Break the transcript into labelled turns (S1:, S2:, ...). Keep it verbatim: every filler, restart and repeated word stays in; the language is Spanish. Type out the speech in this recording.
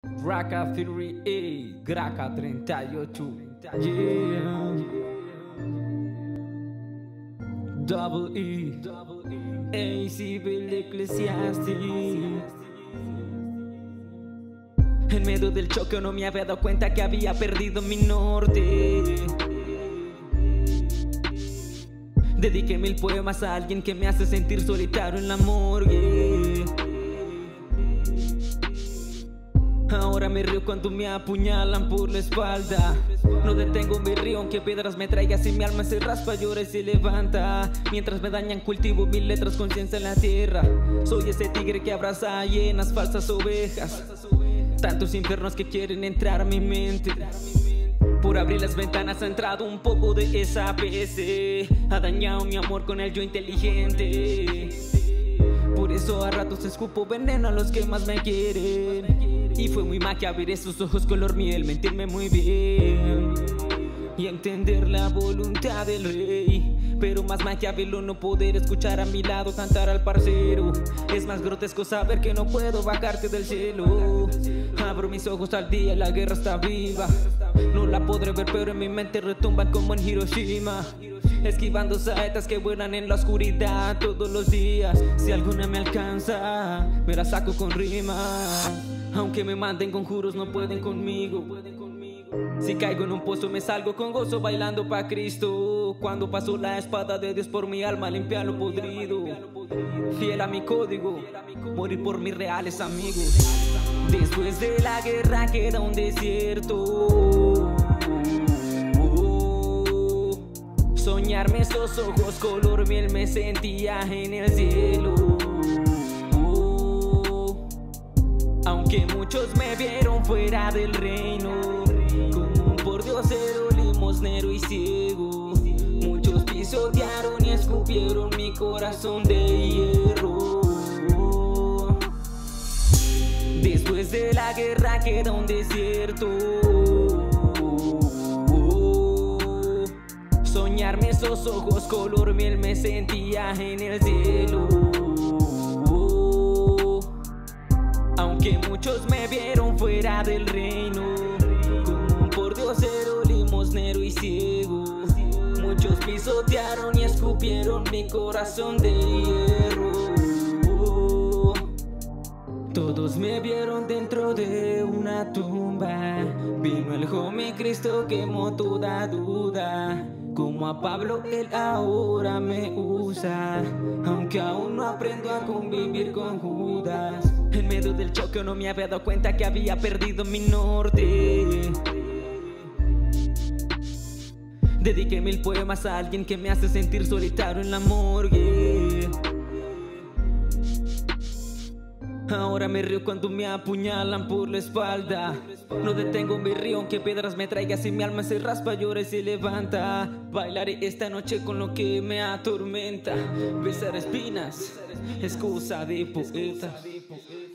S1: Raka Theory, ey, Graka treinta y ocho, yeah. Double E, A C Bill Ecclesiastes. En medio del choque no me había dado cuenta que había perdido mi norte. Dediqué mil poemas a alguien que me hace sentir solitario en la morgue. Ahora me río cuando me apuñalan por la espalda. No detengo mi río aunque piedras me traigas y mi alma se raspa, llora y se levanta. Mientras me dañan cultivo mil letras con ciencia en la tierra. Soy ese tigre que abraza a llenas falsas ovejas. Tantos infiernos que quieren entrar a mi mente. Por abrir las ventanas ha entrado un poco de esa P C. Ha dañado mi amor con el yo inteligente. Por eso a ratos escupo veneno a los que más me quieren. Y fue muy magia ver esos ojos color miel, mentirme muy bien y entender la voluntad del rey. Pero más magia verlo no poder escuchar a mi lado cantar al parcero. Es más grotesco saber que no puedo bajarte del cielo. Abro mis ojos al día y la guerra está viva. No la podré ver pero en mi mente retumban como en Hiroshima. Esquivando saetas que vuelan en la oscuridad todos los días. Si alguna me alcanza, me la saco con rimas. Aunque me manden conjuros no pueden conmigo. Si caigo en un pozo me salgo con gozo bailando pa' Cristo. Cuando pasó la espada de Dios por mi alma limpia lo podrido. Fiel a mi código, morir por mis reales amigos. Después de la guerra queda un desierto. Soñarme esos ojos color miel me sentía en el cielo. Aunque muchos me vieron fuera del reino, como un pordiosero, limosnero y ciego. Muchos pisotearon y escupieron mi corazón de hierro. Después de la guerra queda un desierto. Soñarme esos ojos color miel me sentía en el cielo. Aunque muchos me vieron fuera del reino, como un pordiosero, limosnero y ciego. Muchos pisotearon y escupieron mi corazón de hierro. Todos me vieron dentro de una tumba. Vino el homie Cristo, quemó toda duda. Como a Pablo él ahora me usa, aunque aún no aprendo a convivir con Judas. En medio del choque no me había dado cuenta que había perdido mi norte. Dediqué mil poemas a alguien que me hace sentir solitario en la morgue. Ahora me río cuando me apuñalan por la espalda. No detengo mi río aunque piedras me traigas y mi alma se raspa, llora y se levanta. Bailaré esta noche con lo que me atormenta. Besar espinas, excusa de poeta.